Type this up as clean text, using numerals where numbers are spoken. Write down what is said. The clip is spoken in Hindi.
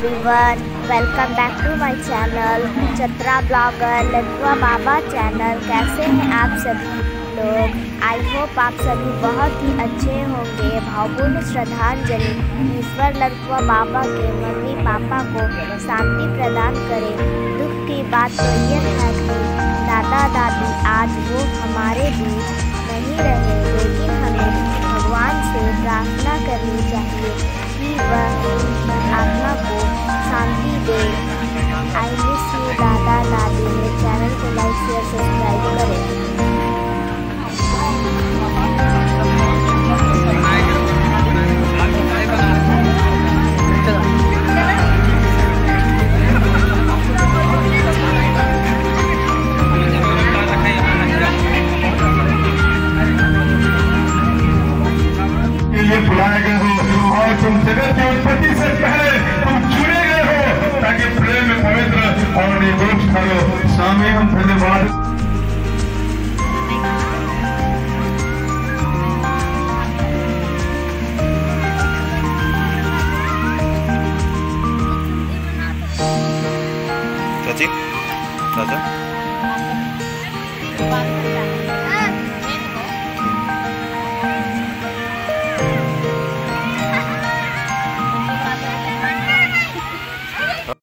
Everyone, welcome back to my channel Chatra blogger Ladua Baba channel. कैसे हैं आप सभी लोग? आई होप आप सभी बहुत ही अच्छे होंगे। भावपूर्ण श्रद्धांजलि। ईश्वर लडुआ बाबा के मम्मी पापा को शांति प्रदान करें। दुख की बात तो यह है कि दादा दादी आज वो हमारे बीच नहीं रहे, लेकिन हमें भगवान से प्रार्थना करनी चाहिए कि वह आत्मा को शांति दे। आई मिस यू दादा दादी। मेरे चैनल को लाइक शेयर सब्सक्राइब करें। बुलाए गए हो और तुम जगत की उत्पत्ति से पहले तुम चुने गए हो ताकि प्रेम में पवित्र और निर्दोष करो। स्वामी हम धन्यवाद। चाची, चाचा